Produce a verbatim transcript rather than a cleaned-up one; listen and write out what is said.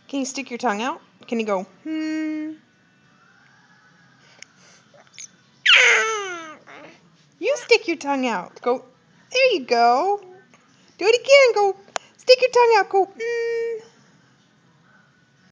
Can you stick your tongue out? Can you go, hmm? You stick your tongue out. Go. There you go. Do it again. Go. Stick your tongue out. Go, hmm.